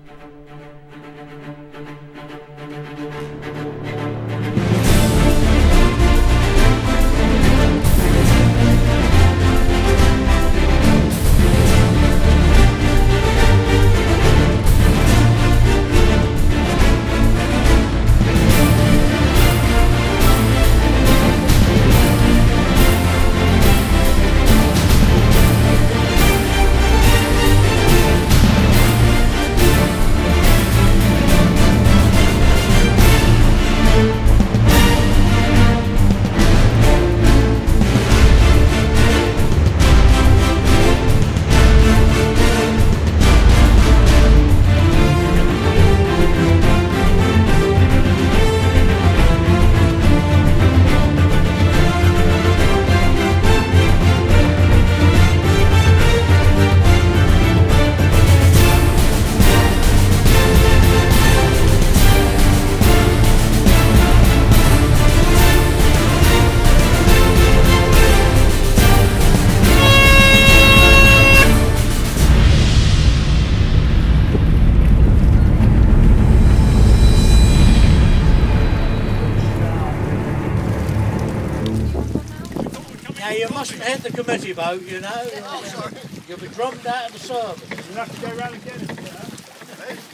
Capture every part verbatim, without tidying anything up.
Now you mustn't hit the committee boat, you know. Oh, sorry. You'll be drummed out of the service. You'll have to go round again, you know.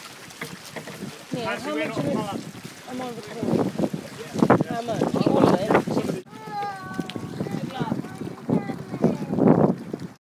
Yeah, Actually, how we're much not is far. I'm on recording. How much? All of it?